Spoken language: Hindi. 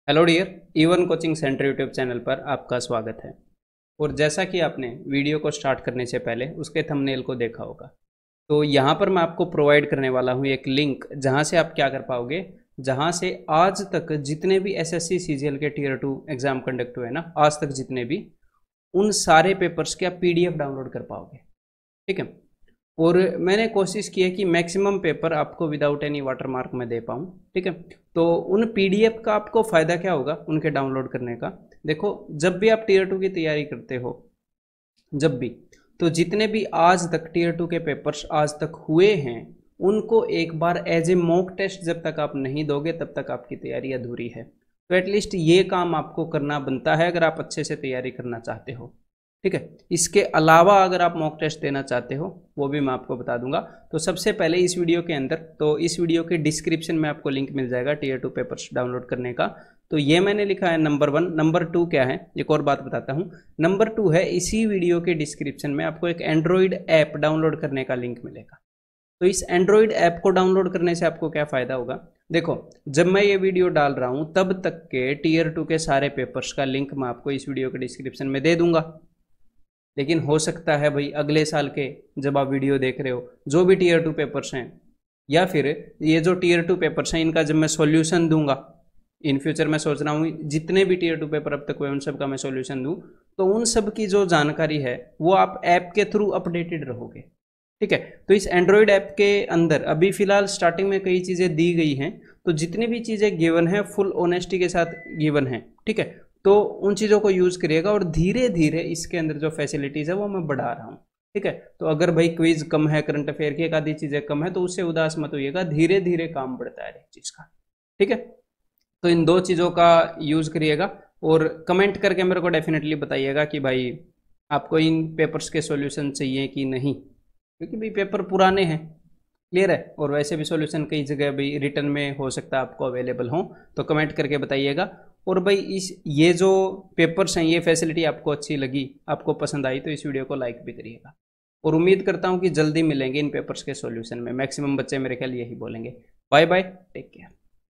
Hello dear, E1 coaching centre YouTube channel पर आपका स्वागत है। और जैसा कि आपने वीडियो को स्टार्ट करने से पहले उसके थंबनेल को देखा होगा, तो यहाँ पर मैं आपको प्रोवाइड करने वाला हूँ एक लिंक, जहाँ से आप क्या कर पाओगे, जहाँ से आज तक जितने भी SSC CGL के टीयर 2 एग्जाम कंडक्ट हुए ना, आज तक जितने भी, उन सारे पेपर्स के आप PDF डाउनलोड कर पाओगे। ठीक है। और मैंने कोशिश की है कि मैक्सिमम पेपर आपको विदाउट एनी वाटरमार्क में दे पाऊँ। ठीक है। तो उन PDF का आपको फ़ायदा क्या होगा उनके डाउनलोड करने का? देखो, जब भी आप टीयर 2 की तैयारी करते हो, जब भी, तो जितने भी आज तक टीयर 2 के पेपर्स आज तक हुए हैं, उनको एक बार एज ए मॉक टेस्ट जब तक आप नहीं दोगे तब तक आपकी तैयारी अधूरी है। तो एटलीस्ट ये काम आपको करना बनता है अगर आप अच्छे से तैयारी करना चाहते हो। ठीक है। इसके अलावा अगर आप मॉक टेस्ट देना चाहते हो, वो भी मैं आपको बता दूंगा। तो सबसे पहले इस वीडियो के अंदर, तो इस वीडियो के डिस्क्रिप्शन में आपको लिंक मिल जाएगा टीयर 2 पेपर्स डाउनलोड करने का। तो ये मैंने लिखा है नंबर 1। नंबर 2 क्या है, एक और बात बताता हूँ। नंबर 2 है, इसी वीडियो के डिस्क्रिप्शन में आपको एक एंड्रॉइड ऐप डाउनलोड करने का लिंक मिलेगा। तो इस एंड्रॉइड ऐप को डाउनलोड करने से आपको क्या फ़ायदा होगा? देखो, जब मैं ये वीडियो डाल रहा हूँ तब तक के टीयर 2 के सारे पेपर्स का लिंक मैं आपको इस वीडियो के डिस्क्रिप्शन में दे दूंगा। लेकिन हो सकता है भाई अगले साल के जब आप वीडियो देख रहे हो, जो भी टीयर 2 पेपर्स हैं, या फिर ये जो टीयर 2 पेपर्स हैं इनका जब मैं सॉल्यूशन दूंगा, इन फ्यूचर मैं सोच रहा हूँ जितने भी टीयर 2 पेपर अब तक हुए उन सब का मैं सॉल्यूशन दूं, तो उन सब की जो जानकारी है वो आप ऐप के थ्रू अपडेटेड रहोगे। ठीक है। तो इस एंड्रॉयड ऐप के अंदर अभी फिलहाल स्टार्टिंग में कई चीज़ें दी गई हैं, तो जितनी भी चीज़ें गिवन है फुल ऑनेस्टी के साथ गिवन है। ठीक है। तो उन चीज़ों को यूज़ करिएगा और धीरे धीरे इसके अंदर जो फैसिलिटीज़ है वो मैं बढ़ा रहा हूँ। ठीक है। तो अगर भाई क्विज कम है, करंट अफेयर की एक आधी चीज़ें कम है, तो उससे उदास मत होइएगा, धीरे धीरे काम बढ़ता है चीज़ का। ठीक है। तो इन दो चीज़ों का यूज़ करिएगा और कमेंट करके मेरे को डेफिनेटली बताइएगा कि भाई आपको इन पेपर्स के सॉल्यूशन चाहिए कि नहीं, क्योंकि भाई पेपर पुराने हैं। क्लियर है। और वैसे भी सॉल्यूशन कई जगह भाई रिटर्न में हो सकता है आपको अवेलेबल हो, तो कमेंट करके बताइएगा। और भाई इस ये जो पेपर्स हैं, ये फैसिलिटी आपको अच्छी लगी, आपको पसंद आई, तो इस वीडियो को लाइक भी करिएगा। और उम्मीद करता हूँ कि जल्दी मिलेंगे इन पेपर्स के सॉल्यूशन में। मैक्सिमम बच्चे मेरे ख्याल यही बोलेंगे। Bye bye, take care.